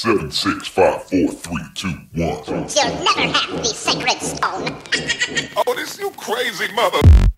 7, 6, 5, 4, 3, 2, 1. You'll never have the sacred stone. Oh, this you crazy mother...